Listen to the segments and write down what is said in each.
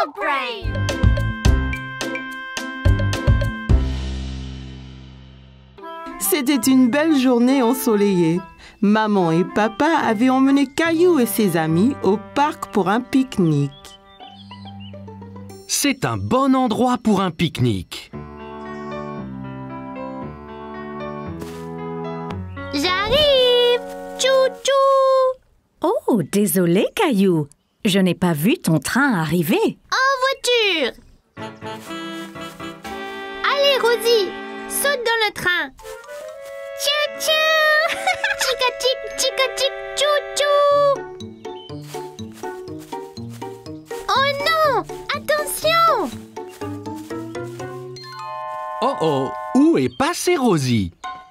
Dog Brain! C'était une belle journée ensoleillée. Maman et papa avaient emmené Caillou et ses amis au parc pour un pique-nique. C'est un bon endroit pour un pique-nique. J'arrive! Tchou-tchou! Oh, désolé, Caillou. Je n'ai pas vu ton train arriver. En voiture! Allez, Rosie, saute dans le train! Tchou-tchou! Chica-chic, chica-chic, tchou-tchou! Oh non! Attention! Oh oh, où est passée Rosie?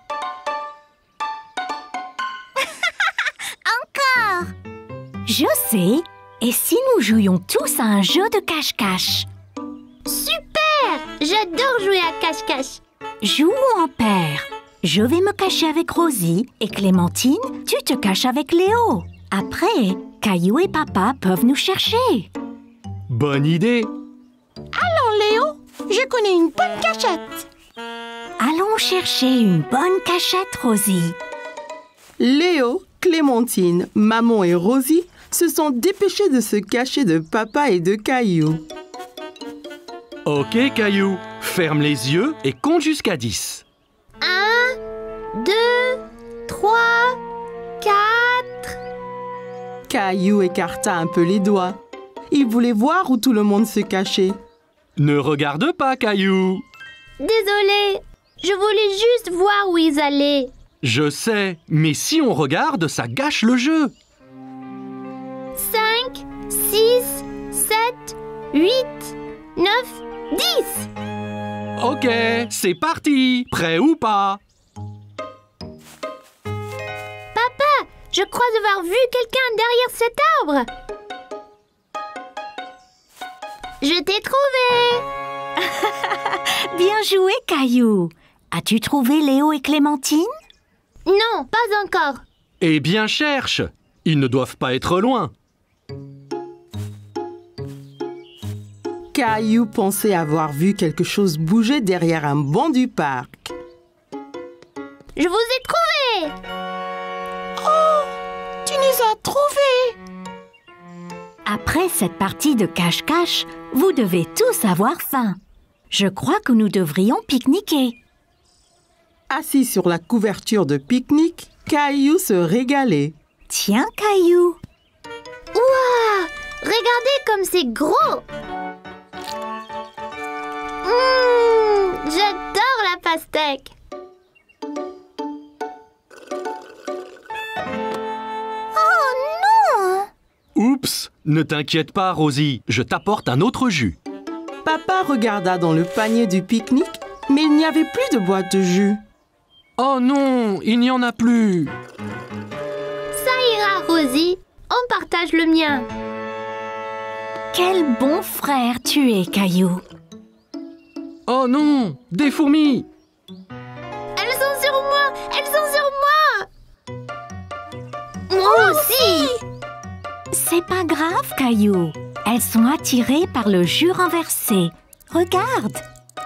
Encore! Je sais. Et si nous jouions tous à un jeu de cache-cache? Super! J'adore jouer à cache-cache. Jouons en paire. Je vais me cacher avec Rosie et Clémentine, tu te caches avec Léo. Après, Caillou et papa peuvent nous chercher. Bonne idée! Léo, je connais une bonne cachette. Allons chercher une bonne cachette, Rosie. Léo, Clémentine, maman et Rosie se sont dépêchés de se cacher de papa et de Caillou. Ok, Caillou, ferme les yeux et compte jusqu'à 10. 1, 2, 3, 4... Caillou écarta un peu les doigts. Il voulait voir où tout le monde se cachait. Ne regarde pas, Caillou. Désolée, je voulais juste voir où ils allaient. Je sais, mais si on regarde, ça gâche le jeu. 5, 6, 7, 8, 9, 10. Ok, c'est parti. Prêt ou pas? Papa, je crois avoir vu quelqu'un derrière cet arbre. Je t'ai trouvé. Bien joué, Caillou. As-tu trouvé Léo et Clémentine? Non, pas encore. Eh bien, cherche. Ils ne doivent pas être loin. Caillou pensait avoir vu quelque chose bouger derrière un banc du parc. Je vous ai trouvé. Tu nous as trouvés! Après cette partie de cache-cache, vous devez tous avoir faim. Je crois que nous devrions pique-niquer. Assis sur la couverture de pique-nique, Caillou se régalait. Tiens, Caillou. Ouah, regardez comme c'est gros. J'adore la pastèque. Oh non! Oups, ne t'inquiète pas, Rosie. Je t'apporte un autre jus. Papa regarda dans le panier du pique-nique, mais il n'y avait plus de boîte de jus. Oh non, il n'y en a plus. Ça ira, Rosie. On partage le mien. Quel bon frère tu es, Caillou. Oh non, des fourmis. Elles sont sur moi! Elles sont sur moi! Moi aussi! C'est pas grave, Caillou. Elles sont attirées par le jus renversé. Regarde.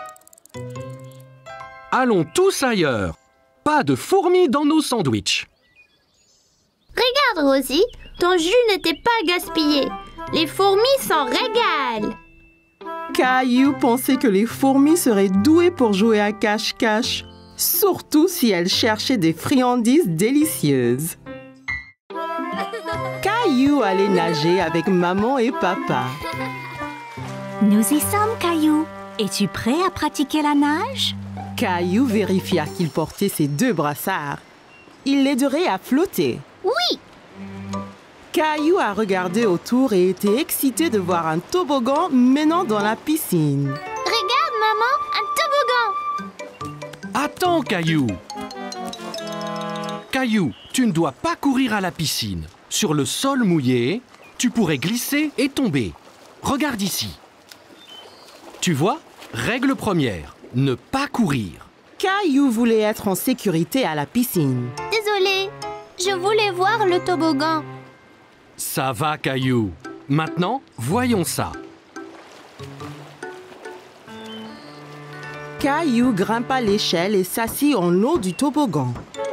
Allons tous ailleurs. Pas de fourmis dans nos sandwichs. Regarde, Rosie, ton jus n'était pas gaspillé. Les fourmis s'en régalent. Caillou pensait que les fourmis seraient douées pour jouer à cache-cache, surtout si elles cherchaient des friandises délicieuses. Caillou allait nager avec maman et papa. Nous y sommes, Caillou. Es-tu prêt à pratiquer la nage? Caillou vérifia qu'il portait ses 2 brassards. Il l'aiderait à flotter. Oui! Caillou a regardé autour et était excité de voir un toboggan menant dans la piscine. Regarde, maman, un toboggan. Attends, Caillou. Caillou, tu ne dois pas courir à la piscine. Sur le sol mouillé, tu pourrais glisser et tomber. Regarde ici. Tu vois, règle première, ne pas courir. Caillou voulait être en sécurité à la piscine. Désolée, je voulais voir le toboggan. Ça va, Caillou. Maintenant, voyons ça. Caillou grimpa l'échelle et s'assit en haut du toboggan.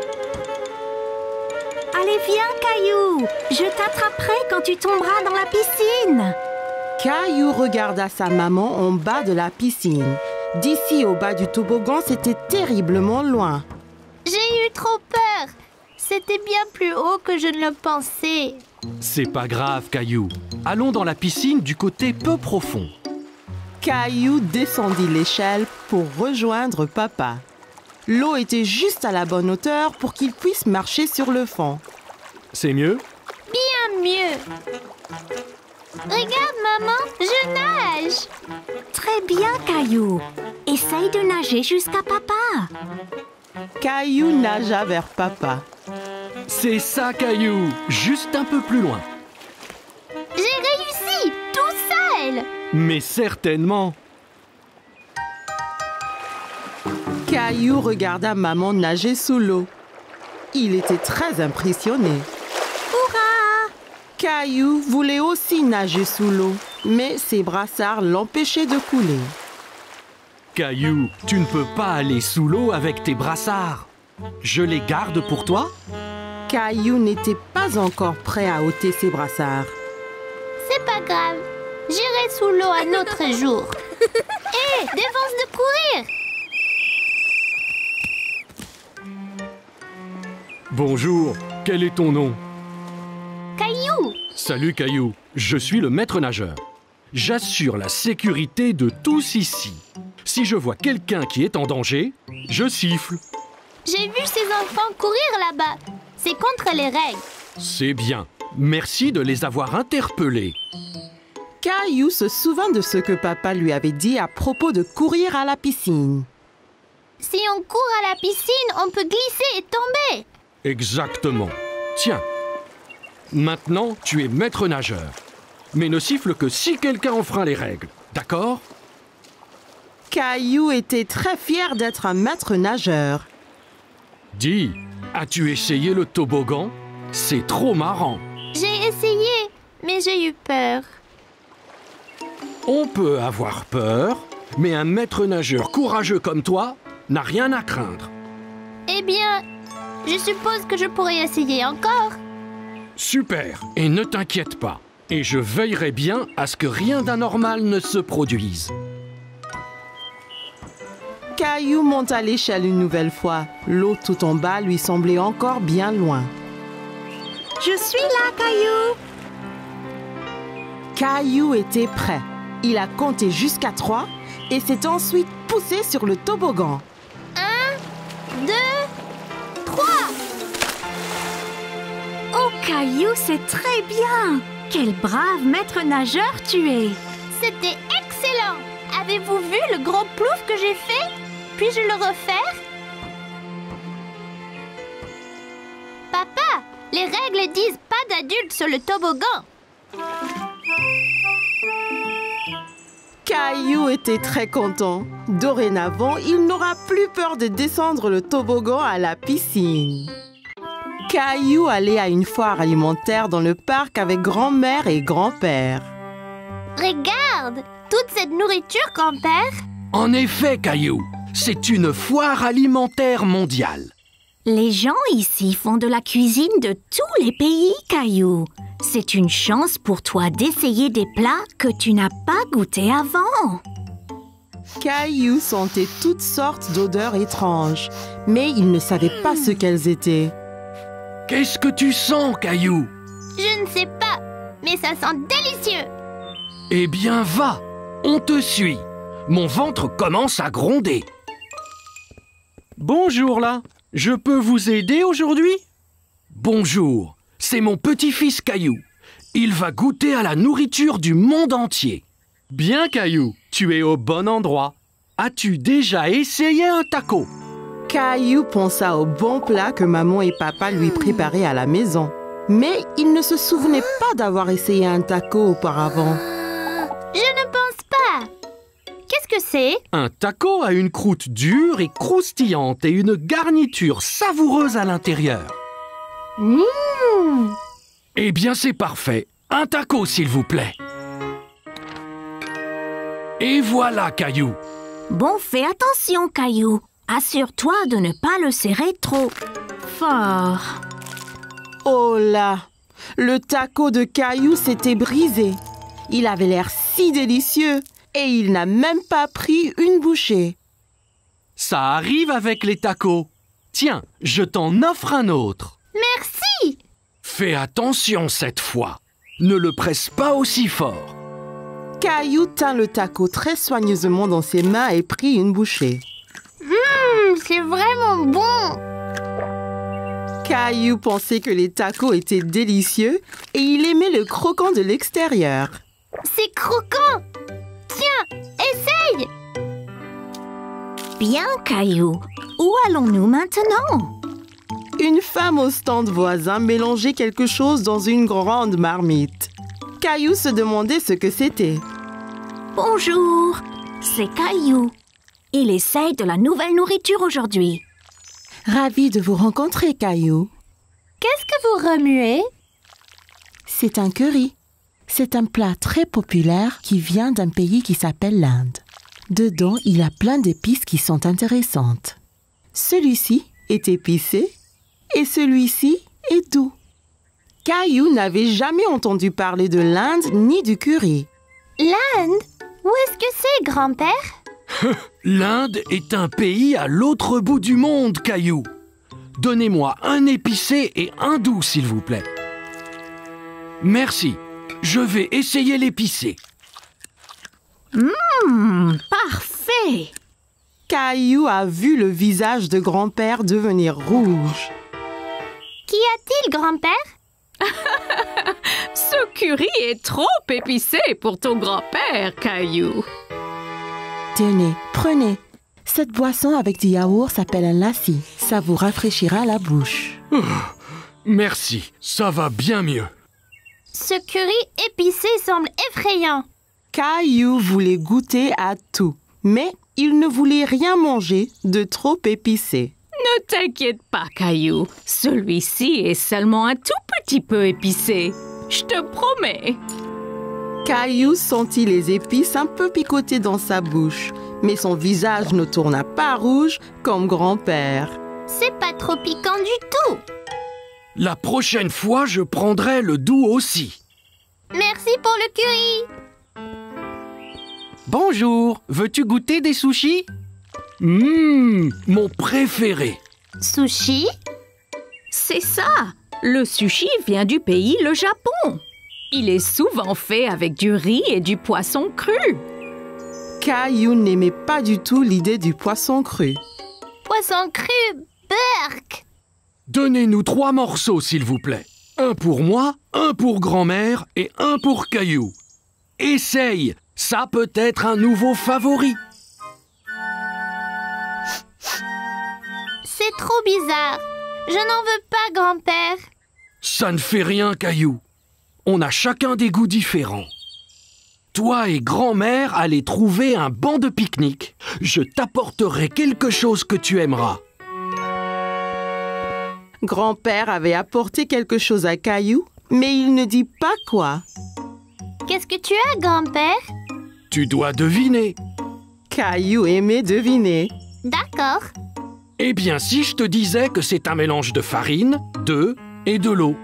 Allez, viens, Caillou. Je t'attraperai quand tu tomberas dans la piscine. Caillou regarda sa maman en bas de la piscine. D'ici au bas du toboggan, c'était terriblement loin. J'ai eu trop peur. C'était bien plus haut que je ne le pensais. C'est pas grave, Caillou. Allons dans la piscine du côté peu profond. Caillou descendit l'échelle pour rejoindre papa. L'eau était juste à la bonne hauteur pour qu'il puisse marcher sur le fond. C'est mieux? Bien mieux. Regarde, maman, je nage. Très bien, Caillou. Essaye de nager jusqu'à papa. Caillou nagea vers papa. C'est ça, Caillou. Juste un peu plus loin. J'ai réussi, tout seul. Mais certainement. Caillou regarda maman nager sous l'eau. Il était très impressionné. Hurrah! Caillou voulait aussi nager sous l'eau, mais ses brassards l'empêchaient de couler. Caillou, tu ne peux pas aller sous l'eau avec tes brassards. Je les garde pour toi? Caillou n'était pas encore prêt à ôter ses brassards. C'est pas grave. J'irai sous l'eau un autre jour. Hé, défense de courir. Bonjour, quel est ton nom? Caillou. Salut Caillou, je suis le maître nageur. J'assure la sécurité de tous ici. Si je vois quelqu'un qui est en danger, je siffle. J'ai vu ces enfants courir là-bas. C'est contre les règles. C'est bien. Merci de les avoir interpellés. Caillou se souvint de ce que papa lui avait dit à propos de courir à la piscine. Si on court à la piscine, on peut glisser et tomber. Exactement. Tiens. Maintenant, tu es maître nageur. Mais ne siffle que si quelqu'un enfreint les règles. D'accord? Caillou était très fier d'être un maître nageur. Dis, as-tu essayé le toboggan? C'est trop marrant. J'ai essayé, mais j'ai eu peur. On peut avoir peur, mais un maître nageur courageux comme toi n'a rien à craindre. Eh bien, je suppose que je pourrais essayer encore. Super, et ne t'inquiète pas. Et je veillerai bien à ce que rien d'anormal ne se produise. Caillou monta l'échelle une nouvelle fois. L'eau tout en bas lui semblait encore bien loin. Je suis là, Caillou. Caillou était prêt. Il a compté jusqu'à 3 et s'est ensuite poussé sur le toboggan. 1, 2, 3. Oh, Caillou, c'est très bien. Quel brave maître nageur tu es. C'était excellent. Avez-vous vu le gros plouf que j'ai fait? Puis-je le refaire? Papa, les règles disent pas d'adultes sur le toboggan. Caillou était très content. Dorénavant, il n'aura plus peur de descendre le toboggan à la piscine. Caillou allait à une foire alimentaire dans le parc avec grand-mère et grand-père. Regarde, toute cette nourriture, grand-père. En effet, Caillou, c'est une foire alimentaire mondiale. Les gens ici font de la cuisine de tous les pays, Caillou. C'est une chance pour toi d'essayer des plats que tu n'as pas goûtés avant. Caillou sentait toutes sortes d'odeurs étranges, mais il ne savait pas ce qu'elles étaient. Qu'est-ce que tu sens, Caillou? Je ne sais pas, mais ça sent délicieux. Eh bien, va, on te suit. Mon ventre commence à gronder. Bonjour là, je peux vous aider aujourd'hui? Bonjour, c'est mon petit-fils Caillou. Il va goûter à la nourriture du monde entier. Bien Caillou, tu es au bon endroit. As-tu déjà essayé un taco? Caillou pensa au bon plat que maman et papa lui préparaient à la maison. Mais il ne se souvenait pas d'avoir essayé un taco auparavant. Je ne pense pas. Qu'est-ce que c'est? Un taco a une croûte dure et croustillante et une garniture savoureuse à l'intérieur. Eh bien, c'est parfait. Un taco, s'il vous plaît. Et voilà, Caillou. Bon, fais attention, Caillou. Assure-toi de ne pas le serrer trop fort. Oh là! Le taco de Caillou s'était brisé. Il avait l'air si délicieux et il n'a même pas pris une bouchée. Ça arrive avec les tacos. Tiens, je t'en offre un autre. Merci! Fais attention cette fois. Ne le presse pas aussi fort. Caillou tint le taco très soigneusement dans ses mains et prit une bouchée. C'est vraiment bon! Caillou pensait que les tacos étaient délicieux et il aimait le croquant de l'extérieur. C'est croquant! Tiens, essaye! Bien, Caillou. Où allons-nous maintenant? Une femme au stand voisin mélangeait quelque chose dans une grande marmite. Caillou se demandait ce que c'était. Bonjour, c'est Caillou. Il essaye de la nouvelle nourriture aujourd'hui. Ravi de vous rencontrer, Caillou. Qu'est-ce que vous remuez? C'est un curry. C'est un plat très populaire qui vient d'un pays qui s'appelle l'Inde. Dedans, il y a plein d'épices qui sont intéressantes. Celui-ci est épicé et celui-ci est doux. Caillou n'avait jamais entendu parler de l'Inde ni du curry. L'Inde? Où est-ce que c'est, grand-père? L'Inde est un pays à l'autre bout du monde, Caillou. Donnez-moi un épicé et un doux, s'il vous plaît. Merci. Je vais essayer l'épicé. Parfait! Caillou a vu le visage de grand-père devenir rouge. Qu'y a-t-il, grand-père? Ce curry est trop épicé pour ton grand-père, Caillou. Tenez, prenez. Cette boisson avec du yaourt s'appelle un lassi. Ça vous rafraîchira la bouche. Merci, ça va bien mieux. Ce curry épicé semble effrayant. Caillou voulait goûter à tout, mais il ne voulait rien manger de trop épicé. Ne t'inquiète pas, Caillou. Celui-ci est seulement un tout petit peu épicé. Je te promets. Caillou sentit les épices un peu picoter dans sa bouche, mais son visage ne tourna pas rouge comme grand-père. C'est pas trop piquant du tout. La prochaine fois, je prendrai le doux aussi. Merci pour le curry. Bonjour, veux-tu goûter des sushis? Mon préféré. Sushi? C'est ça. Le sushi vient du pays, le Japon. Il est souvent fait avec du riz et du poisson cru. Caillou n'aimait pas du tout l'idée du poisson cru. Poisson cru, burk. Donnez-nous 3 morceaux, s'il vous plaît. Un pour moi, un pour grand-mère et un pour Caillou. Essaye, ça peut être un nouveau favori. C'est trop bizarre. Je n'en veux pas, grand-père. Ça ne fait rien, Caillou. On a chacun des goûts différents. Toi et grand-mère allez trouver un banc de pique-nique. Je t'apporterai quelque chose que tu aimeras. Grand-père avait apporté quelque chose à Caillou, mais il ne dit pas quoi. Qu'est-ce que tu as, grand-père? Tu dois deviner. Caillou aimait deviner. D'accord. Eh bien, si je te disais que c'est un mélange de farine, d'œufs et de l'eau.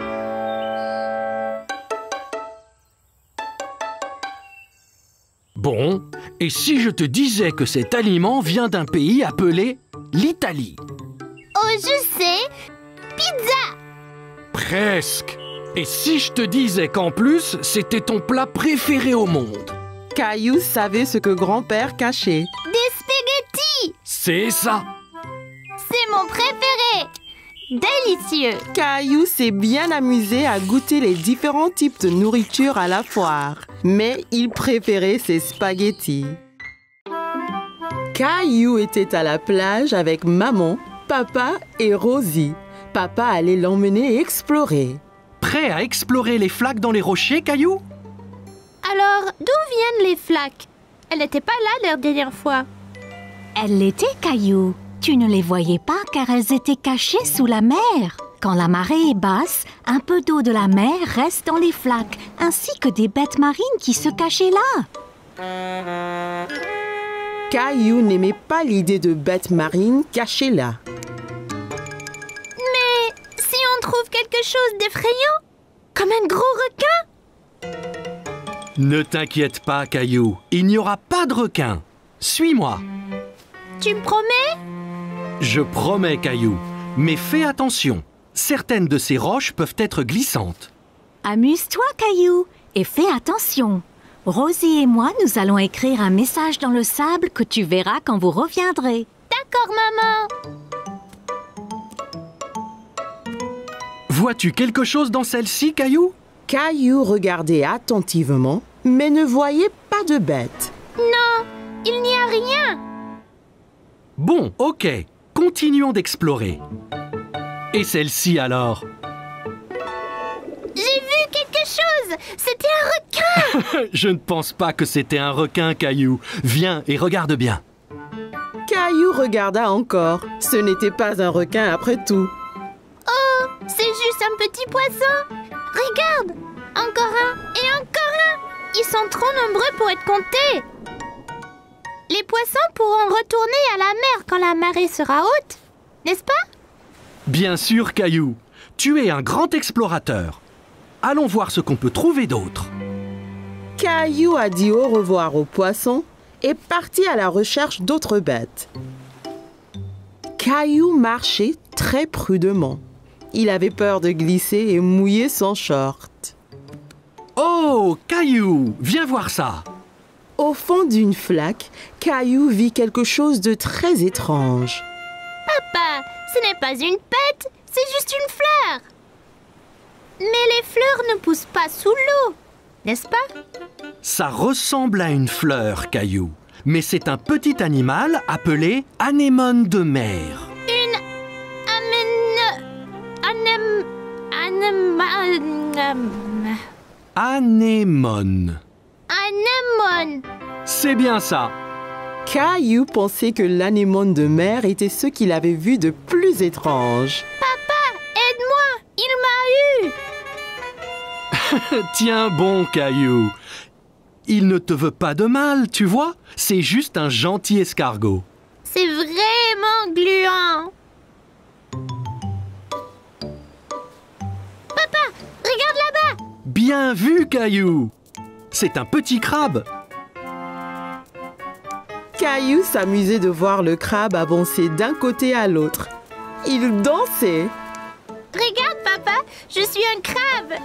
Bon, et si je te disais que cet aliment vient d'un pays appelé l'Italie? Oh, je sais. Pizza. Presque. Et si je te disais qu'en plus, c'était ton plat préféré au monde? Caillou savait ce que grand-père cachait. Des spaghettis. C'est ça. C'est mon préféré. Délicieux. Caillou s'est bien amusé à goûter les différents types de nourriture à la foire, mais il préférait ses spaghettis. Caillou était à la plage avec maman, papa et Rosie. Papa allait l'emmener explorer. Prêt à explorer les flaques dans les rochers, Caillou? Alors, d'où viennent les flaques? Elle n'était pas là la dernière fois. Elles l'étaient, Caillou. Tu ne les voyais pas car elles étaient cachées sous la mer. Quand la marée est basse, un peu d'eau de la mer reste dans les flaques, ainsi que des bêtes marines qui se cachaient là. Caillou n'aimait pas l'idée de bêtes marines cachées là. Mais si on trouve quelque chose d'effrayant, comme un gros requin? Ne t'inquiète pas, Caillou. Il n'y aura pas de requin. Suis-moi. Tu me promets? Je promets, Caillou. Mais fais attention. Certaines de ces roches peuvent être glissantes. Amuse-toi, Caillou, et fais attention. Rosie et moi, nous allons écrire un message dans le sable que tu verras quand vous reviendrez. D'accord, maman. Vois-tu quelque chose dans celle-ci, Caillou? Caillou regardait attentivement, mais ne voyait pas de bête. Non, il n'y a rien. Bon, ok. Continuons d'explorer. Et celle-ci alors? J'ai vu quelque chose. C'était un requin. Je ne pense pas que c'était un requin, Caillou. Viens et regarde bien. Caillou regarda encore. Ce n'était pas un requin après tout. Oh, c'est juste un petit poisson. Regarde, encore un et encore un. Ils sont trop nombreux pour être comptés. Les poissons pourront retourner à la mer quand la marée sera haute, n'est-ce pas? Bien sûr, Caillou. Tu es un grand explorateur. Allons voir ce qu'on peut trouver d'autre. Caillou a dit au revoir aux poissons et partit à la recherche d'autres bêtes. Caillou marchait très prudemment. Il avait peur de glisser et mouiller son short. Oh, Caillou, viens voir ça. Au fond d'une flaque, Caillou vit quelque chose de très étrange. Papa, ce n'est pas une pète, c'est juste une fleur. Mais les fleurs ne poussent pas sous l'eau, n'est-ce pas? Ça ressemble à une fleur, Caillou. Mais c'est un petit animal appelé anémone de mer. Une Anémone. anémone. C'est bien ça. Caillou pensait que l'anémone de mer était ce qu'il avait vu de plus étrange. Papa, aide-moi, il m'a eu. Tiens bon, Caillou. Il ne te veut pas de mal, tu vois. C'est juste un gentil escargot. C'est vraiment gluant. Papa, regarde là-bas. Bien vu, Caillou. C'est un petit crabe. Caillou s'amusait de voir le crabe avancer d'un côté à l'autre. Il dansait. Regarde, papa, je suis un crabe.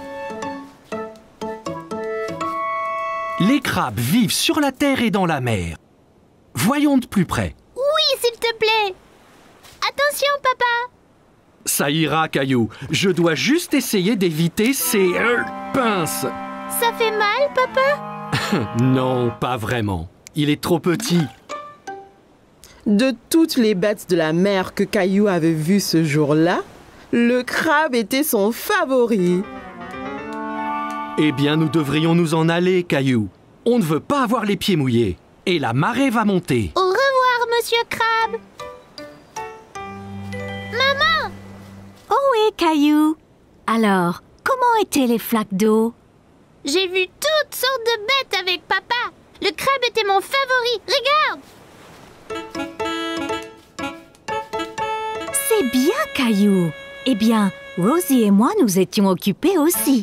Les crabes vivent sur la terre et dans la mer. Voyons de plus près. Oui, s'il te plaît. Attention, papa. Ça ira, Caillou. Je dois juste essayer d'éviter ces pinces. Ça fait mal, papa? Non, pas vraiment. Il est trop petit. De toutes les bêtes de la mer que Caillou avait vues ce jour-là, le crabe était son favori. Eh bien, nous devrions nous en aller, Caillou. On ne veut pas avoir les pieds mouillés. Et la marée va monter. Au revoir, monsieur Crabe. Maman! Oh oui, Caillou. Alors, comment étaient les flaques d'eau? J'ai vu toutes sortes de bêtes avec papa. Le crabe était mon favori. Regarde! C'est bien, Caillou. Eh bien, Rosie et moi, nous étions occupés aussi.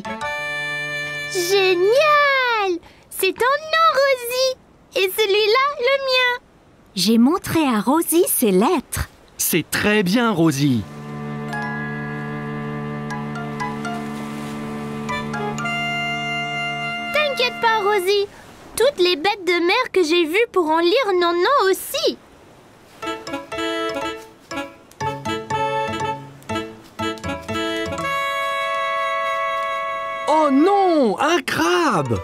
Génial! C'est ton nom, Rosie. Et celui-là, le mien. J'ai montré à Rosie ses lettres. C'est très bien, Rosie. T'inquiète pas, Rosie. Toutes les bêtes de mer que j'ai vues pourront lire nos noms aussi. Oh non, un crabe!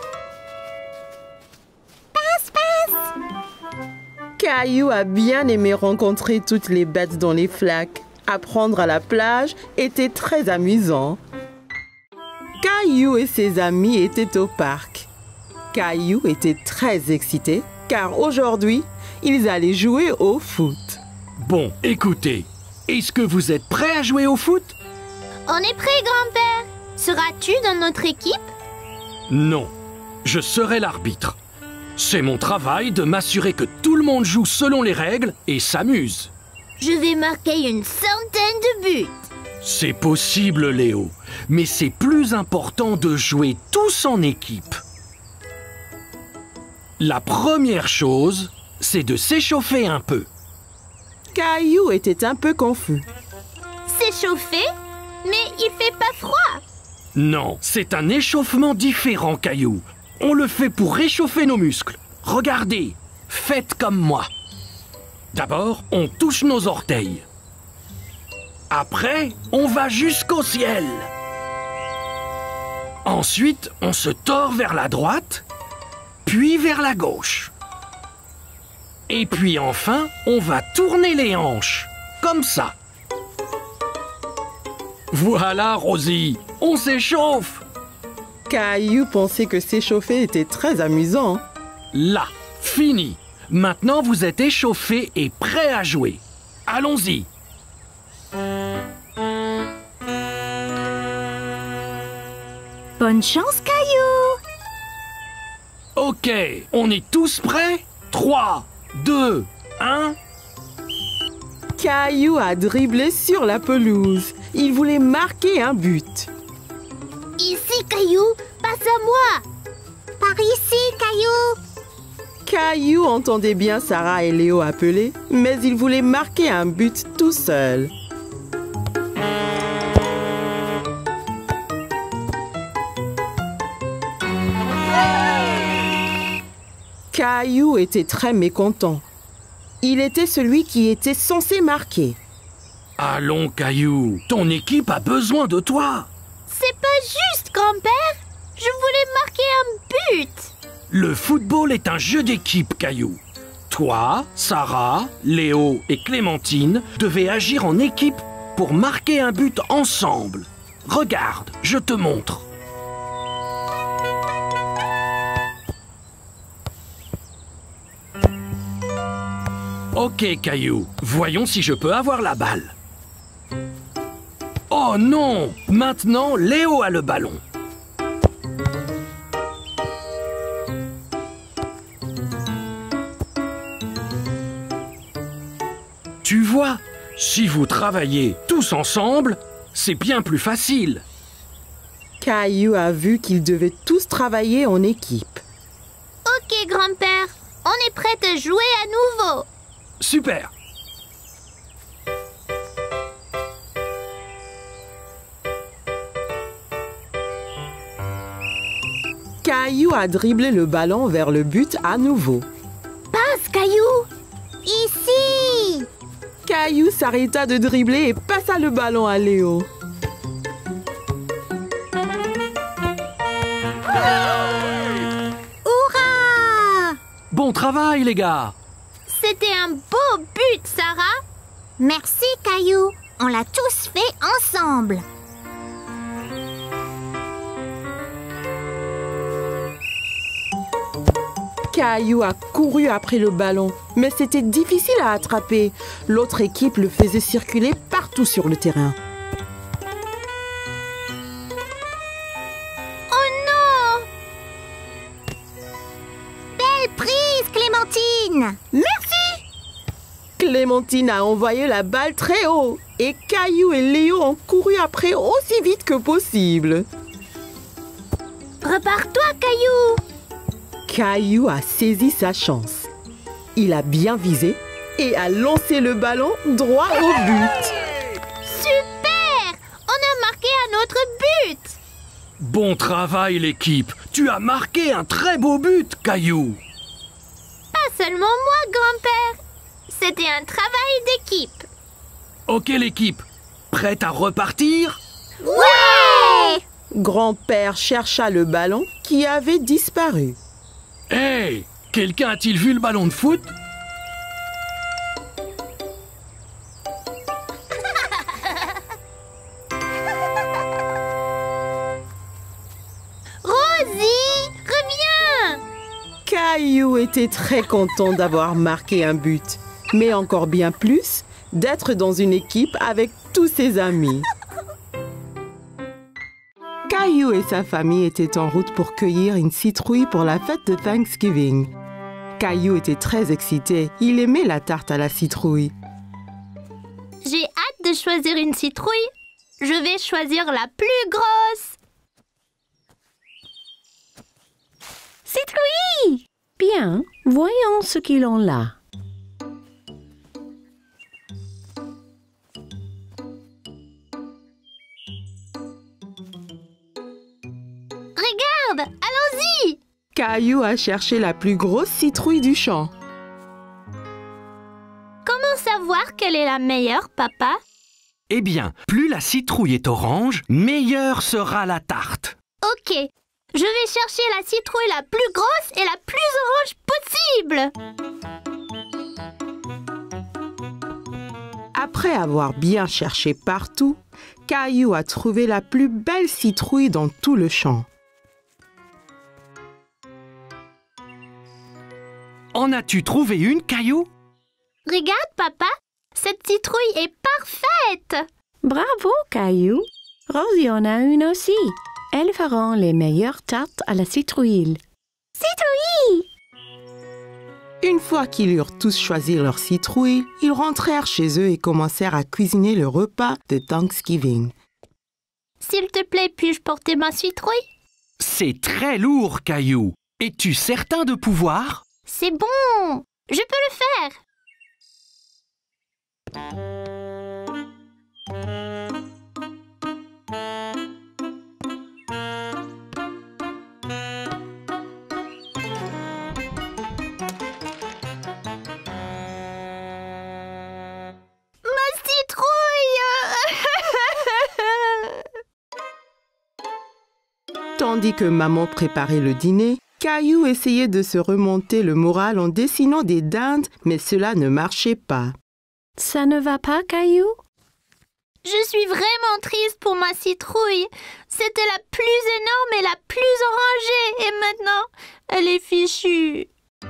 Caillou a bien aimé rencontrer toutes les bêtes dans les flaques. Apprendre à la plage était très amusant. Caillou et ses amis étaient au parc. Caillou était très excité car aujourd'hui, ils allaient jouer au foot. Bon, écoutez, est-ce que vous êtes prêts à jouer au foot? On est prêt, grand-père. Seras-tu dans notre équipe? Non, je serai l'arbitre. C'est mon travail de m'assurer que tout le monde joue selon les règles et s'amuse. Je vais marquer une centaine de buts. C'est possible, Léo, mais c'est plus important de jouer tous en équipe. La première chose, c'est de s'échauffer un peu. Caillou était un peu confus. S'échauffer? Mais il fait pas froid. Non, c'est un échauffement différent, Caillou. On le fait pour réchauffer nos muscles. Regardez, faites comme moi. D'abord, on touche nos orteils. Après, on va jusqu'au ciel. Ensuite, on se tord vers la droite, puis vers la gauche. Et puis enfin, on va tourner les hanches, comme ça. Voilà, Rosie, on s'échauffe. Caillou pensait que s'échauffer était très amusant. Là, fini. Maintenant, vous êtes échauffés et prêts à jouer. Allons-y. Bonne chance, Caillou! Ok, on est tous prêts? 3, 2, 1... Caillou a dribblé sur la pelouse. Il voulait marquer un but. Ici, Caillou, passe à moi. Par ici, Caillou. Caillou entendait bien Sarah et Léo appeler, mais il voulait marquer un but tout seul. Caillou était très mécontent. Il était celui qui était censé marquer. Allons, Caillou, ton équipe a besoin de toi. C'est pas juste, grand-père. Je voulais marquer un but. Le football est un jeu d'équipe, Caillou. Toi, Sarah, Léo et Clémentine devaient agir en équipe pour marquer un but ensemble. Regarde, je te montre. Ok, Caillou, voyons si je peux avoir la balle. Oh non! Maintenant, Léo a le ballon. Tu vois, si vous travaillez tous ensemble, c'est bien plus facile. Caillou a vu qu'ils devaient tous travailler en équipe. Ok, grand-père. On est prêt à jouer à nouveau. Super! Caillou a dribblé le ballon vers le but à nouveau. Passe, Caillou. Ici. Caillou s'arrêta de dribbler et passa le ballon à Léo. Hurrah! Bon travail, les gars! C'était un beau but, Sarah. Merci, Caillou. On l'a tous fait ensemble. Caillou a couru après le ballon, mais c'était difficile à attraper. L'autre équipe le faisait circuler partout sur le terrain. Oh non! Belle prise, Clémentine. Merci. Clémentine a envoyé la balle très haut et Caillou et Léo ont couru après aussi vite que possible. Repars-toi, Caillou. Caillou a saisi sa chance. Il a bien visé et a lancé le ballon droit au but. Super! On a marqué un autre but. Bon travail, l'équipe! Tu as marqué un très beau but, Caillou! Pas seulement moi, grand-père. C'était un travail d'équipe. Ok, l'équipe, prête à repartir? Ouais! Grand-père chercha le ballon qui avait disparu. Hey! Quelqu'un a-t-il vu le ballon de foot? Rosie, reviens! Caillou était très content d'avoir marqué un but, mais encore bien plus d'être dans une équipe avec tous ses amis. Caillou et sa famille étaient en route pour cueillir une citrouille pour la fête de Thanksgiving. Caillou était très excité. Il aimait la tarte à la citrouille. J'ai hâte de choisir une citrouille. Je vais choisir la plus grosse. Citrouille! Bien, voyons ce qu'ils ont là. Regarde, allons-y! Caillou a cherché la plus grosse citrouille du champ. Comment savoir quelle est la meilleure, papa? Eh bien, plus la citrouille est orange, meilleure sera la tarte. Ok, je vais chercher la citrouille la plus grosse et la plus orange possible. Après avoir bien cherché partout, Caillou a trouvé la plus belle citrouille dans tout le champ. En as-tu trouvé une, Caillou? Regarde, papa, cette citrouille est parfaite. Bravo, Caillou. Rosie en a une aussi. Elles feront les meilleures tartes à la citrouille. Citrouille! Une fois qu'ils eurent tous choisi leur citrouille, ils rentrèrent chez eux et commencèrent à cuisiner le repas de Thanksgiving. S'il te plaît, puis-je porter ma citrouille? C'est très lourd, Caillou. Es-tu certain de pouvoir? C'est bon, je peux le faire. Ma citrouille! Tandis que maman préparait le dîner, Caillou essayait de se remonter le moral en dessinant des dindes, mais cela ne marchait pas. Ça ne va pas, Caillou? Je suis vraiment triste pour ma citrouille. C'était la plus énorme et la plus orangée. Et maintenant, elle est fichue.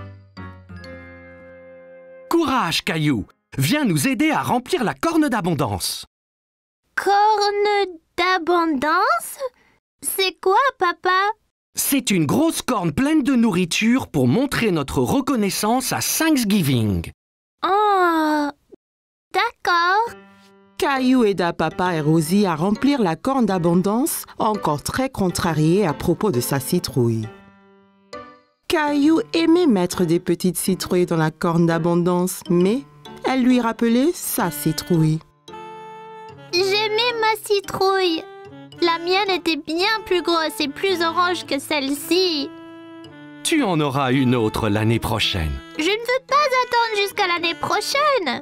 Courage, Caillou. Viens nous aider à remplir la corne d'abondance. Corne d'abondance? C'est quoi, papa? C'est une grosse corne pleine de nourriture pour montrer notre reconnaissance à Thanksgiving. Oh, d'accord. Caillou aida papa et Rosie à remplir la corne d'abondance, encore très contrarié à propos de sa citrouille. Caillou aimait mettre des petites citrouilles dans la corne d'abondance, mais elle lui rappelait sa citrouille. J'aimais ma citrouille. La mienne était bien plus grosse et plus orange que celle-ci. Tu en auras une autre l'année prochaine. Je ne veux pas attendre jusqu'à l'année prochaine.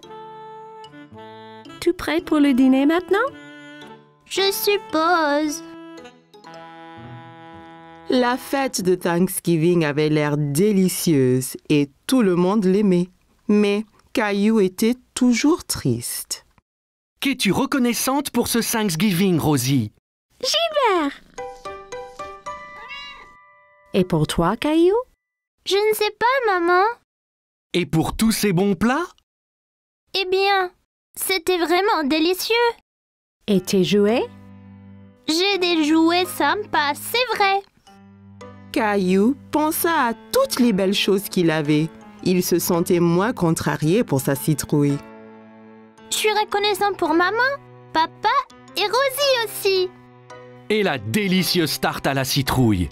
Tu prêt pour le dîner maintenant? Je suppose. La fête de Thanksgiving avait l'air délicieuse et tout le monde l'aimait. Mais Caillou était toujours triste. Qu'es-tu reconnaissante pour ce Thanksgiving, Rosie? Gilbert! Et pour toi, Caillou? Je ne sais pas, maman. Et pour tous ces bons plats? Eh bien, c'était vraiment délicieux. Et tes jouets? J'ai des jouets sympas, c'est vrai. Caillou pensa à toutes les belles choses qu'il avait. Il se sentait moins contrarié pour sa citrouille. Je suis reconnaissant pour maman, papa et Rosie aussi. Et la délicieuse tarte à la citrouille.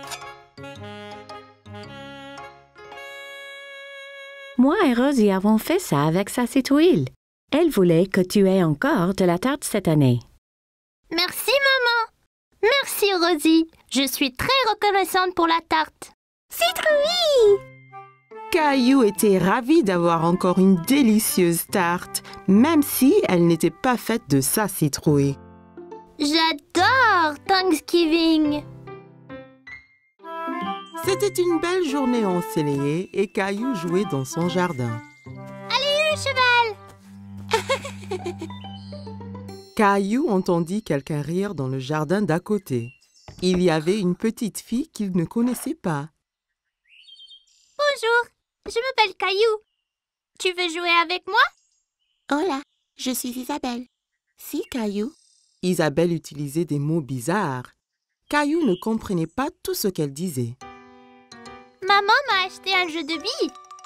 Moi et Rosie avons fait ça avec sa citrouille. Elle voulait que tu aies encore de la tarte cette année. Merci, maman. Merci, Rosie. Je suis très reconnaissante pour la tarte. Citrouille! Caillou était ravi d'avoir encore une délicieuse tarte, même si elle n'était pas faite de sa citrouille. J'adore Thanksgiving. C'était une belle journée ensoleillée et Caillou jouait dans son jardin. Allez, le cheval! Caillou entendit quelqu'un rire dans le jardin d'à côté. Il y avait une petite fille qu'il ne connaissait pas. Bonjour, je m'appelle Caillou. Tu veux jouer avec moi? Hola, je suis Isabelle. Si, Caillou. Isabelle utilisait des mots bizarres. Caillou ne comprenait pas tout ce qu'elle disait. Maman m'a acheté un jeu de billes.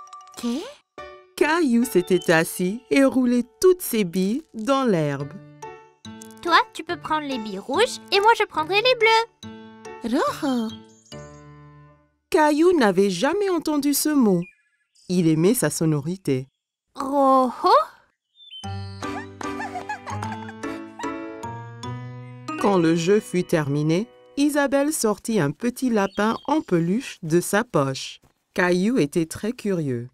Ok. Caillou s'était assis et roulait toutes ses billes dans l'herbe. Toi, tu peux prendre les billes rouges et moi, je prendrai les bleus. Rojo. Caillou n'avait jamais entendu ce mot. Il aimait sa sonorité. Rojo. Quand le jeu fut terminé, Isabelle sortit un petit lapin en peluche de sa poche. Caillou était très curieux.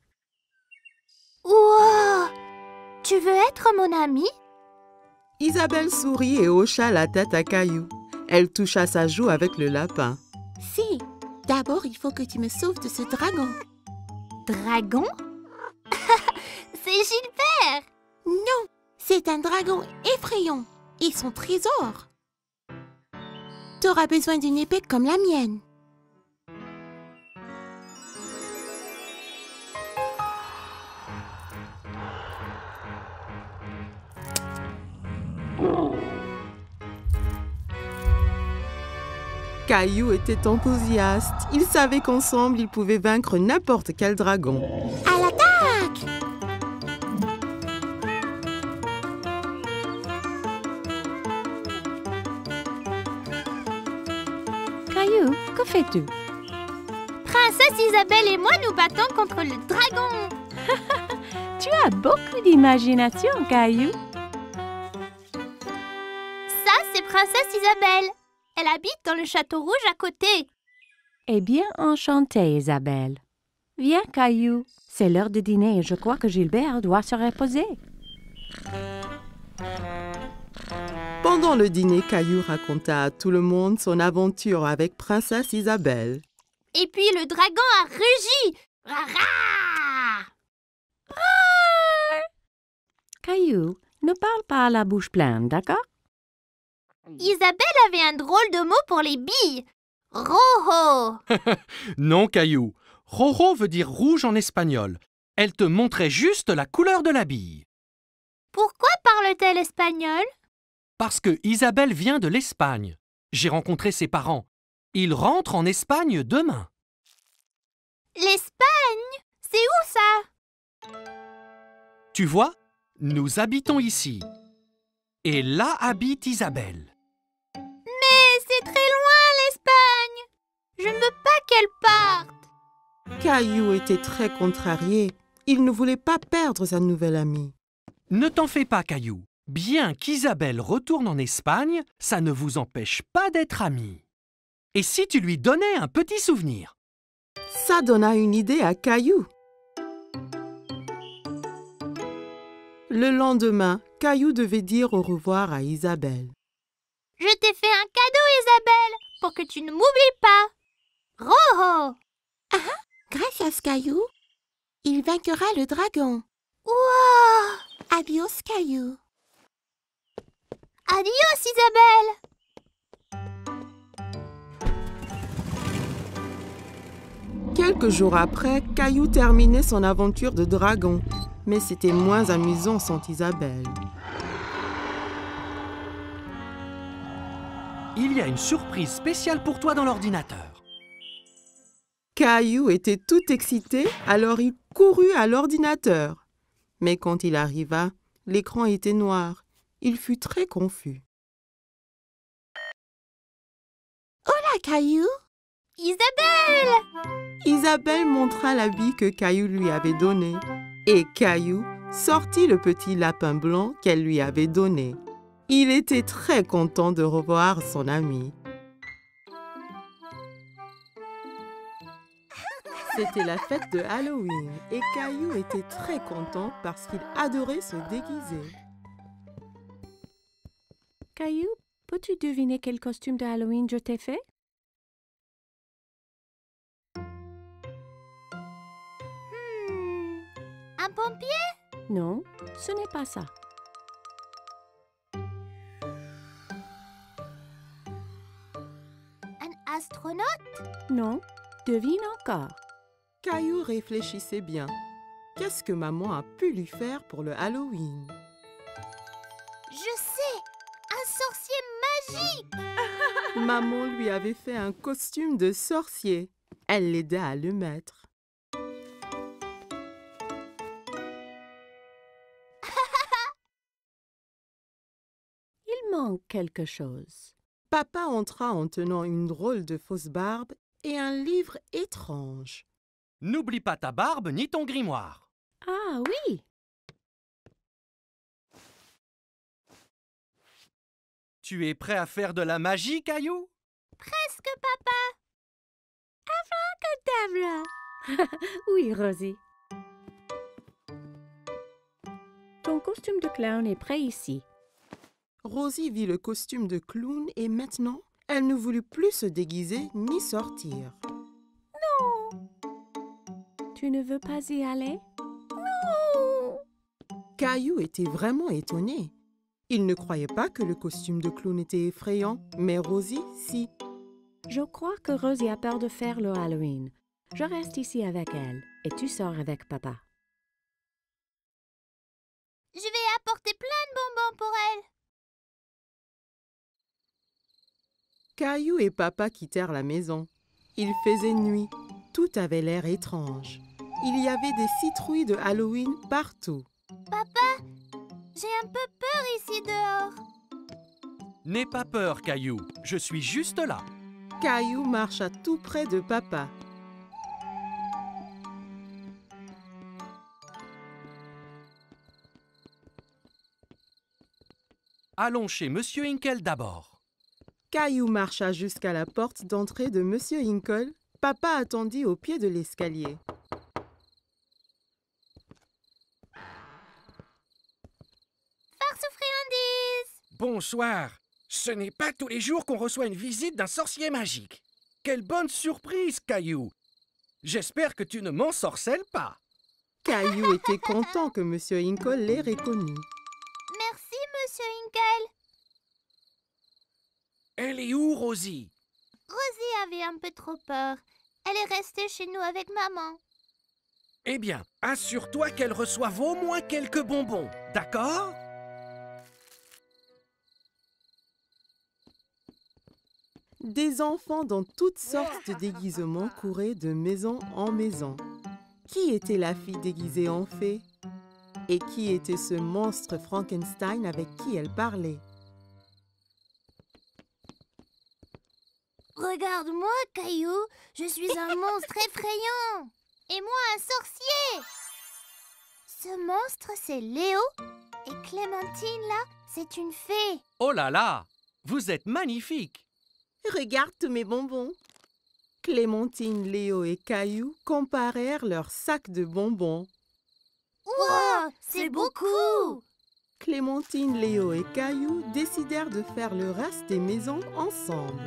Wow! Tu veux être mon ami? Isabelle sourit et hocha la tête à Caillou. Elle toucha sa joue avec le lapin. Si. D'abord, il faut que tu me sauves de ce dragon. Dragon? C'est Gilbert! Non, c'est un dragon effrayant. Et son trésor. T'auras besoin d'une épée comme la mienne. Caillou était enthousiaste. Il savait qu'ensemble, ils pouvaient vaincre n'importe quel dragon. À l'attaque! Caillou, que fais-tu? Princesse Isabelle et moi nous battons contre le dragon. Tu as beaucoup d'imagination, Caillou. Ça, c'est Princesse Isabelle. Elle habite dans le château rouge à côté. Eh bien, enchantée, Isabelle. Viens, Caillou. C'est l'heure de dîner et je crois que Gilbert doit se reposer. Pendant le dîner, Caillou raconta à tout le monde son aventure avec Princesse Isabelle. Et puis le dragon a rugi. Rara! Caillou, ne parle pas à la bouche pleine, d'accord? Isabelle avait un drôle de mot pour les billes. Rojo. Non, Caillou. Rojo veut dire rouge en espagnol. Elle te montrait juste la couleur de la bille. Pourquoi parle-t-elle espagnol? Parce que Isabelle vient de l'Espagne. J'ai rencontré ses parents. Ils rentrent en Espagne demain. L'Espagne? C'est où ça? Tu vois, nous habitons ici. Et là habite Isabelle. Mais c'est très loin l'Espagne. Je ne veux pas qu'elle parte. Caillou était très contrarié. Il ne voulait pas perdre sa nouvelle amie. Ne t'en fais pas, Caillou. Bien qu'Isabelle retourne en Espagne, ça ne vous empêche pas d'être amis. Et si tu lui donnais un petit souvenir? Ça donna une idée à Caillou. Le lendemain, Caillou devait dire au revoir à Isabelle. Je t'ai fait un cadeau, Isabelle, pour que tu ne m'oublies pas. Rojo. Gracias, Caillou. Il vaincra le dragon. Wow. Adios, Caillou. Adios, Isabelle. Quelques jours après, Caillou terminait son aventure de dragon. Mais c'était moins amusant sans Isabelle. Il y a une surprise spéciale pour toi dans l'ordinateur. Caillou était tout excité, alors il courut à l'ordinateur. Mais quand il arriva, l'écran était noir. Il fut très confus. Hola, Caillou. Isabelle. Isabelle montra l'habit que Caillou lui avait donné. Et Caillou sortit le petit lapin blanc qu'elle lui avait donné. Il était très content de revoir son ami. C'était la fête de Halloween et Caillou était très content parce qu'il adorait se déguiser. Caillou, peux-tu deviner quel costume de Halloween je t'ai fait? Un pompier? Non, ce n'est pas ça. Un astronaute? Non, devine encore. Caillou réfléchissait bien. Qu'est-ce que maman a pu lui faire pour le Halloween? Je sais, un sorcier magique. Maman lui avait fait un costume de sorcier. Elle l'aida à le mettre. manque quelque chose. Papa entra en tenant une drôle de fausse barbe et un livre étrange. N'oublie pas ta barbe ni ton grimoire. Ah oui, Tu es prêt à faire de la magie, Caillou? Presque, papa. table. Oui, Rosie. Ton costume de clown est prêt ici. Rosie vit le costume de clown et maintenant, elle ne voulut plus se déguiser ni sortir. Tu ne veux pas y aller? Caillou était vraiment étonné. Il ne croyait pas que le costume de clown était effrayant, mais Rosie, si. Je crois que Rosie a peur de faire le Halloween. Je reste ici avec elle et tu sors avec papa. Je vais apporter plein de bonbons pour elle. Caillou et papa quittèrent la maison. Il faisait nuit. Tout avait l'air étrange. Il y avait des citrouilles de Halloween partout. Papa, j'ai un peu peur ici dehors. N'aie pas peur, Caillou. Je suis juste là. Caillou marcha tout près de papa. Allons chez Monsieur Hinkle d'abord. Caillou marcha jusqu'à la porte d'entrée de Monsieur Hinkle. Papa attendit au pied de l'escalier. Farce aux friandises. Bonsoir. Ce n'est pas tous les jours qu'on reçoit une visite d'un sorcier magique. Quelle bonne surprise, Caillou. J'espère que tu ne m'ensorcelles pas. Caillou était content que Monsieur Hinkle l'ait reconnu. Merci, Monsieur Hinkle. Elle est où, Rosie? Rosie avait un peu trop peur. Elle est restée chez nous avec maman. Eh bien, assure-toi qu'elle reçoive au moins quelques bonbons, d'accord? Des enfants dans toutes sortes de déguisements couraient de maison en maison. Qui était la fille déguisée en fée? Et qui était ce monstre Frankenstein avec qui elle parlait? Regarde-moi, Caillou. Je suis un monstre effrayant. Et moi, un sorcier. Ce monstre, c'est Léo. Et Clémentine, là, c'est une fée. Oh là là! Vous êtes magnifiques! Regarde tous mes bonbons. Clémentine, Léo et Caillou comparèrent leurs sacs de bonbons. Wow, c'est beaucoup. Clémentine, Léo et Caillou décidèrent de faire le reste des maisons ensemble.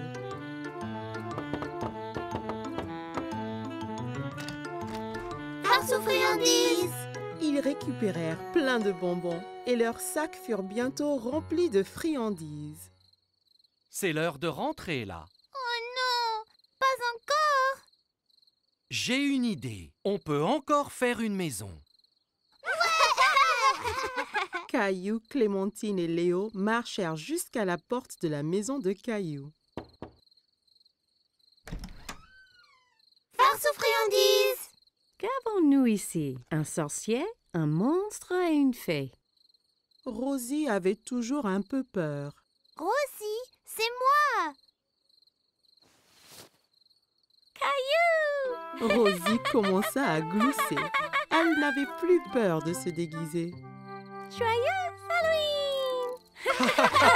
Farce aux friandises. Ils récupérèrent plein de bonbons et leurs sacs furent bientôt remplis de friandises. C'est l'heure de rentrer, là. Oh non, pas encore. J'ai une idée. On peut encore faire une maison. Caillou, Clémentine et Léo marchèrent jusqu'à la porte de la maison de Caillou. Farce aux friandises. Qu'avons-nous ici? Un sorcier, un monstre et une fée. Rosie avait toujours un peu peur. Rosie, c'est moi. Caillou. Rosie commença à glousser. Elle n'avait plus peur de se déguiser. Joyeux Halloween.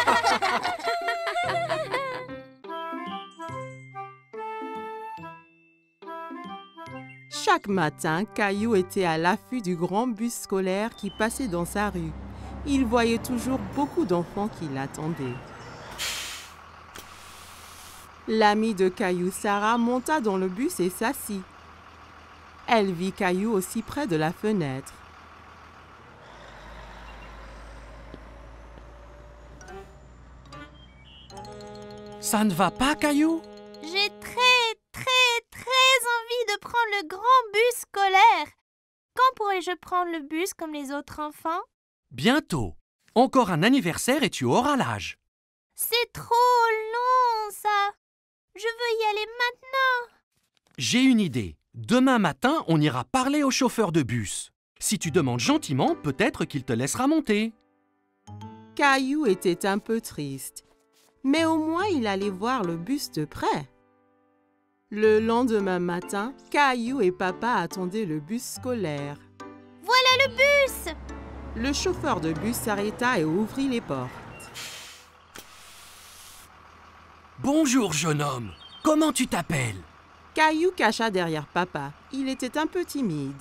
Chaque matin, Caillou était à l'affût du grand bus scolaire qui passait dans sa rue. Il voyait toujours beaucoup d'enfants qui l'attendaient. L'amie de Caillou, Sarah, monta dans le bus et s'assit. Elle vit Caillou aussi près de la fenêtre. Ça ne va pas, Caillou? J'ai très envie de prendre le grand bus scolaire. Quand pourrai-je prendre le bus comme les autres enfants? Bientôt. Encore un anniversaire et tu auras l'âge. C'est trop long, ça. Je veux y aller maintenant. J'ai une idée. Demain matin, on ira parler au chauffeur de bus. Si tu demandes gentiment, peut-être qu'il te laissera monter. Caillou était un peu triste, mais au moins il allait voir le bus de près. Le lendemain matin, Caillou et papa attendaient le bus scolaire. Voilà le bus! Le chauffeur de bus s'arrêta et ouvrit les portes. Bonjour, jeune homme. Comment tu t'appelles? Caillou cacha derrière papa. Il était un peu timide.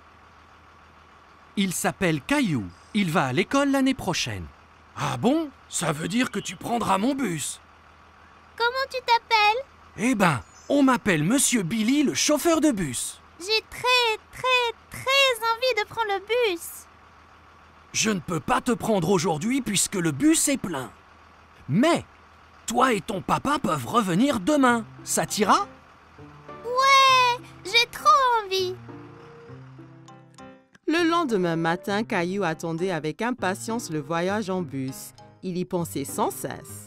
Il s'appelle Caillou. Il va à l'école l'année prochaine. Ah bon? Ça veut dire que tu prendras mon bus. Comment tu t'appelles? Eh ben, on m'appelle Monsieur Billy, le chauffeur de bus. J'ai très envie de prendre le bus. Je ne peux pas te prendre aujourd'hui puisque le bus est plein. Mais, toi et ton papa peuvent revenir demain. Ça t'ira? Ouais, j'ai trop envie. Le lendemain matin, Caillou attendait avec impatience le voyage en bus. Il y pensait sans cesse.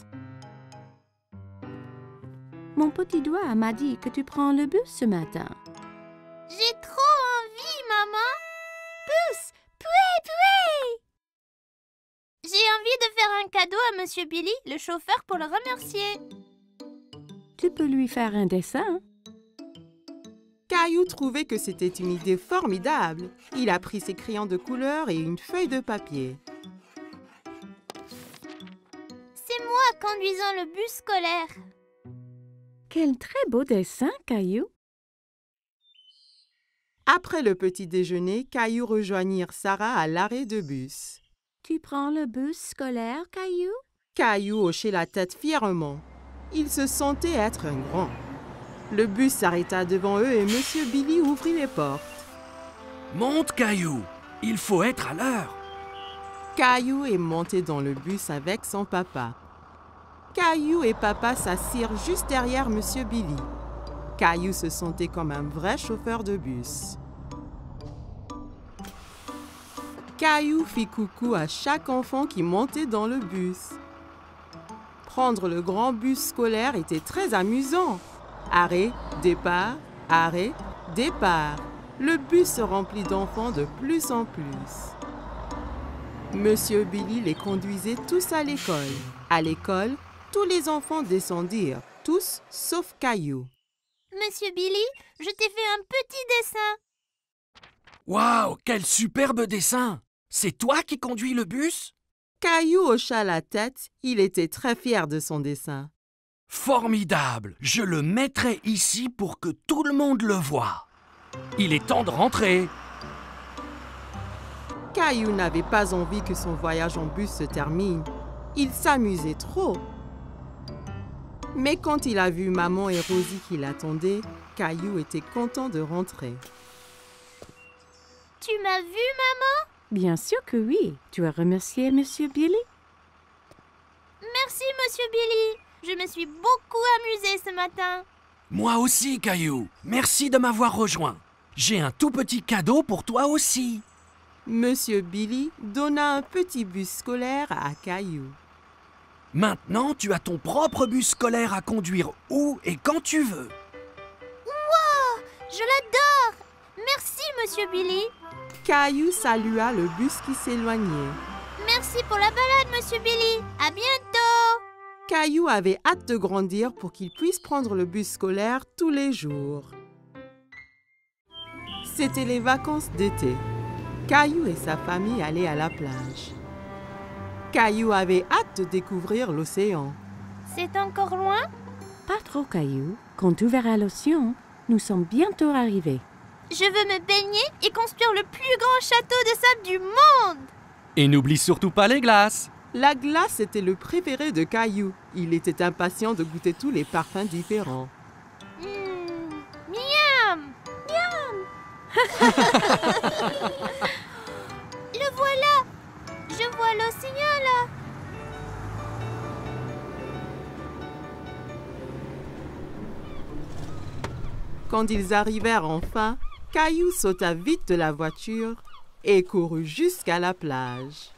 Mon petit doigt m'a dit que tu prends le bus ce matin. J'ai trop envie, maman. Bus, pouet. J'ai envie de faire un cadeau à Monsieur Billy, le chauffeur, pour le remercier. Tu peux lui faire un dessin. Caillou trouvait que c'était une idée formidable. Il a pris ses crayons de couleur et une feuille de papier. C'est moi conduisant le bus scolaire. Quel très beau dessin, Caillou. Après le petit déjeuner, Caillou rejoignit Sarah à l'arrêt de bus. Tu prends le bus scolaire, Caillou? Caillou hochait la tête fièrement. Il se sentait être un grand. Le bus s'arrêta devant eux et Monsieur Billy ouvrit les portes. Monte, Caillou. Il faut être à l'heure. Caillou est monté dans le bus avec son papa. Caillou et papa s'assirent juste derrière Monsieur Billy. Caillou se sentait comme un vrai chauffeur de bus. Caillou fit coucou à chaque enfant qui montait dans le bus. Prendre le grand bus scolaire était très amusant. Arrêt, départ, arrêt, départ. Le bus se remplit d'enfants de plus en plus. Monsieur Billy les conduisait tous à l'école. À l'école, tous les enfants descendirent, tous sauf Caillou. Monsieur Billy, je t'ai fait un petit dessin. Waouh, quel superbe dessin! C'est toi qui conduis le bus? Caillou hocha la tête, il était très fier de son dessin. Formidable! Je le mettrai ici pour que tout le monde le voie. Il est temps de rentrer. Caillou n'avait pas envie que son voyage en bus se termine. Il s'amusait trop. Mais quand il a vu maman et Rosie qui l'attendaient, Caillou était content de rentrer. Tu m'as vu, maman? Bien sûr que oui. Tu as remercié Monsieur Billy? Merci, Monsieur Billy. Je me suis beaucoup amusée ce matin. Moi aussi, Caillou. Merci de m'avoir rejoint. J'ai un tout petit cadeau pour toi aussi. Monsieur Billy donna un petit bus scolaire à Caillou. Maintenant, tu as ton propre bus scolaire à conduire où et quand tu veux. Wow, je l'adore. Merci, Monsieur Billy. Caillou salua le bus qui s'éloignait. Merci pour la balade, Monsieur Billy. À bientôt. Caillou avait hâte de grandir pour qu'il puisse prendre le bus scolaire tous les jours. C'était les vacances d'été. Caillou et sa famille allaient à la plage. Caillou avait hâte de découvrir l'océan. C'est encore loin? Pas trop, Caillou. Quand tu verras l'océan, nous sommes bientôt arrivés. Je veux me baigner et construire le plus grand château de sable du monde. Et n'oublie surtout pas les glaces. La glace était le préféré de Caillou. Il était impatient de goûter tous les parfums différents. Miam! Miam! Le voilà! Je vois l'océan là! Quand ils arrivèrent enfin, Caillou sauta vite de la voiture et courut jusqu'à la plage.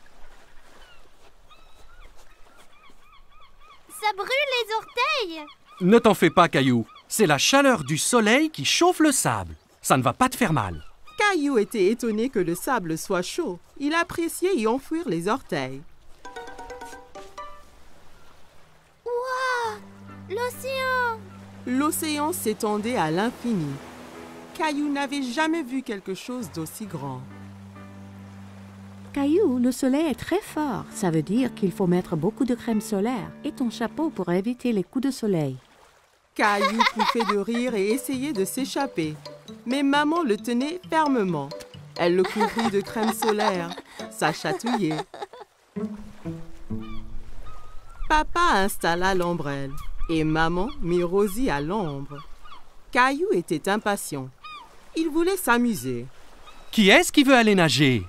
Ça brûle les orteils! Ne t'en fais pas, Caillou. C'est la chaleur du soleil qui chauffe le sable. Ça ne va pas te faire mal. Caillou était étonné que le sable soit chaud. Il appréciait y enfouir les orteils. L'océan s'étendait à l'infini. Caillou n'avait jamais vu quelque chose d'aussi grand. Caillou, le soleil est très fort. Ça veut dire qu'il faut mettre beaucoup de crème solaire et ton chapeau pour éviter les coups de soleil. Caillou pouffait de rire et essayait de s'échapper. Mais maman le tenait fermement. Elle le couvrit de crème solaire. Ça chatouillait. Papa installa l'ombrelle et maman mit Rosie à l'ombre. Caillou était impatient. Il voulait s'amuser. Qui est-ce qui veut aller nager?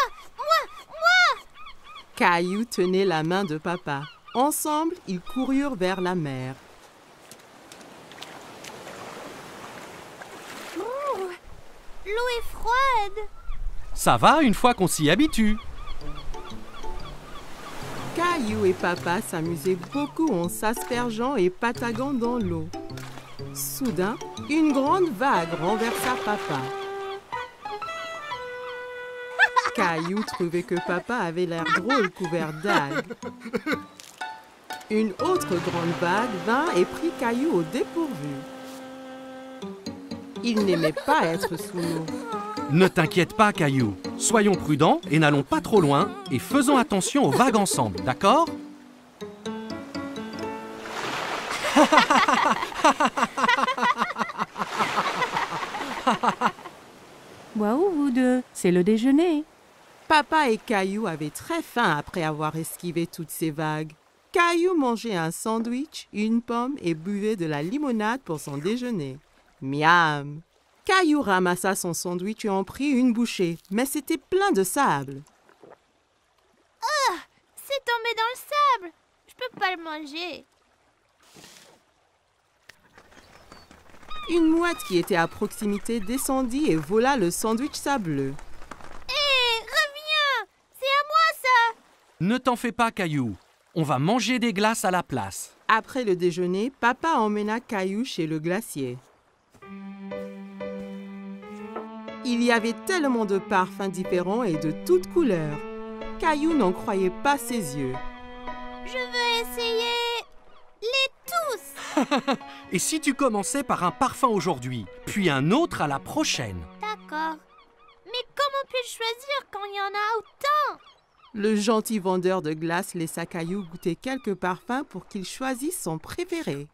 Caillou tenait la main de papa. Ensemble, ils coururent vers la mer. L'eau est froide. Ça va une fois qu'on s'y habitue. Caillou et papa s'amusaient beaucoup en s'aspergeant et pataguant dans l'eau. Soudain, une grande vague renversa papa. Caillou trouvait que papa avait l'air drôle couvert d'algues. Une autre grande vague vint et prit Caillou au dépourvu. Il n'aimait pas être sous l'eau. Ne t'inquiète pas, Caillou. Soyons prudents et n'allons pas trop loin et faisons attention aux vagues ensemble, d'accord? Waouh, vous deux, c'est le déjeuner. Papa et Caillou avaient très faim après avoir esquivé toutes ces vagues. Caillou mangeait un sandwich, une pomme et buvait de la limonade pour son déjeuner. Miam! Caillou ramassa son sandwich et en prit une bouchée, mais c'était plein de sable. C'est tombé dans le sable. Je peux pas le manger. Une mouette qui était à proximité descendit et vola le sandwich sableux. Hé, reviens! C'est à moi ça! Ne t'en fais pas, Caillou. On va manger des glaces à la place. Après le déjeuner, papa emmena Caillou chez le glacier. Il y avait tellement de parfums différents et de toutes couleurs. Caillou n'en croyait pas ses yeux. Je veux essayer les tous. Et si tu commençais par un parfum aujourd'hui, puis un autre à la prochaine? D'accord. Mais comment puis-je choisir quand il y en a autant? Le gentil vendeur de glace laissa Caillou goûter quelques parfums pour qu'il choisisse son préféré.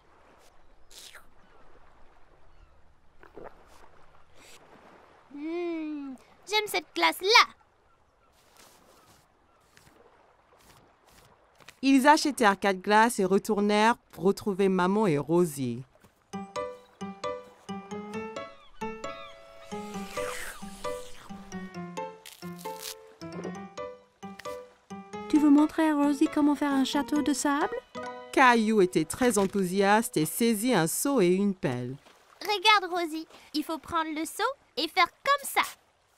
J'aime cette glace-là. Ils achetèrent 4 glaces et retournèrent pour retrouver maman et Rosie. Tu veux montrer à Rosie comment faire un château de sable? Caillou était très enthousiaste et saisit un seau et une pelle. Regarde, Rosie. Il faut prendre le seau et faire comme ça.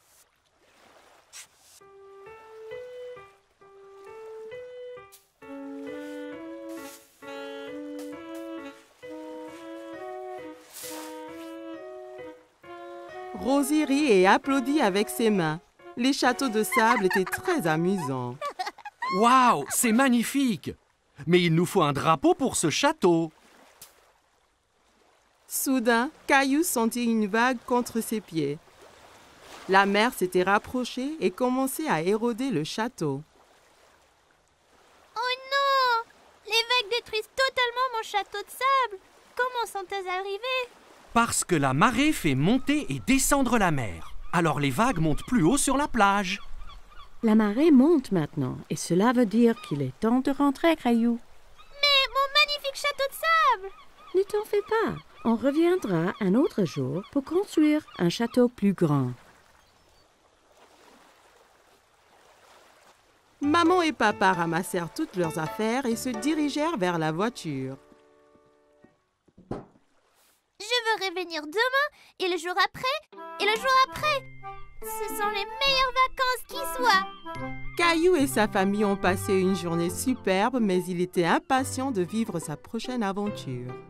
Rosie rit et applaudit avec ses mains. Les châteaux de sable étaient très amusants. Waouh, c'est magnifique! Mais il nous faut un drapeau pour ce château. Soudain, Caillou sentit une vague contre ses pieds. La mer s'était rapprochée et commençait à éroder le château. Oh non! Les vagues détruisent totalement mon château de sable. Comment sont-elles arrivées? Parce que la marée fait monter et descendre la mer. Alors les vagues montent plus haut sur la plage. La marée monte maintenant et cela veut dire qu'il est temps de rentrer, Caillou. Mais mon magnifique château de sable! Ne t'en fais pas. On reviendra un autre jour pour construire un château plus grand. Maman et papa ramassèrent toutes leurs affaires et se dirigèrent vers la voiture. Je veux revenir demain et le jour après et le jour après. Ce sont les meilleures vacances qui soient. Caillou et sa famille ont passé une journée superbe, mais il était impatient de vivre sa prochaine aventure.